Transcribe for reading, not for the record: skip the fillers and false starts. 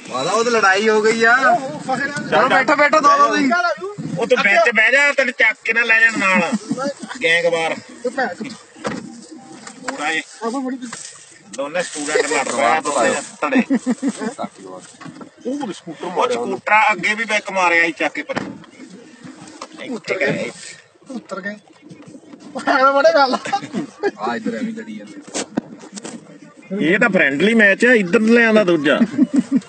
ਵਾਲਾ ਉਹ ਤੇ ਲੜਾਈ ਹੋ ਗਈ ਆ। ਚਲੋ ਬੈਠੋ ਬੈਠੋ ਦੋ ਤੁਸੀਂ। ਉਹ ਤੂੰ ਵਿੱਚ ਬਹਿ ਜਾ, ਤੈਨੂੰ ਚੱਕ ਕੇ ਨਾ ਲੈ ਜਾਣ ਨਾਲ ਗੈਂਗਵਾਰ ਪੂਰਾ ਇਹ ਦੋਨੇ ਸਟੂਡੈਂਟ ਲੜ ਰਿਹਾ ਧੜੇ। ਉਹ ਸਕੂਟਰ ਅੱਗੇ ਵੀ ਬੈਕ ਮਾਰਿਆ ਸੀ ਚੱਕ ਕੇ ਪਰ ਉੱਤਰ ਗਏ ਬੜੇ ਗੱਲ ਆ ਇਧਰ ਐਵੇਂ ਲੜੀ ਜਾਂਦੇ। ਇਹ ਤਾਂ ਫਰੈਂਡਲੀ ਮੈਚ ਆ, ਇੱਧਰ ਲੈ ਆਂਦਾ ਦੂਜਾ।